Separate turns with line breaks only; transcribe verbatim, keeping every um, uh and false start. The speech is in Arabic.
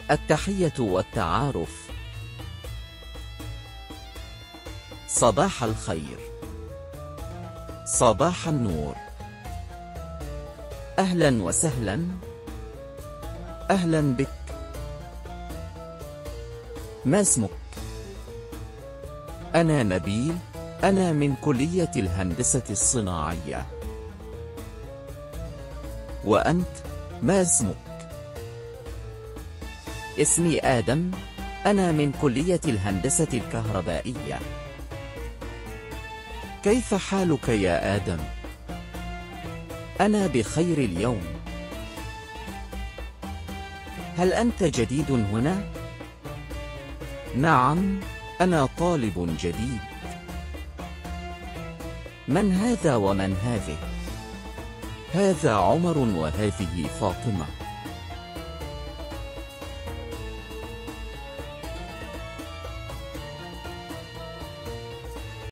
التحية والتعارف. صباح الخير. صباح النور. أهلا وسهلا. أهلا بك. ما اسمك؟ أنا نبيل، أنا من كلية الهندسة الصناعية. وأنت، ما اسمك؟ اسمي آدم، أنا من كلية الهندسة الكهربائية. كيف حالك يا آدم؟ أنا بخير اليوم. هل أنت جديد هنا؟ نعم، أنا طالب جديد. من هذا ومن هذه؟ هذا عمر وهذه فاطمة.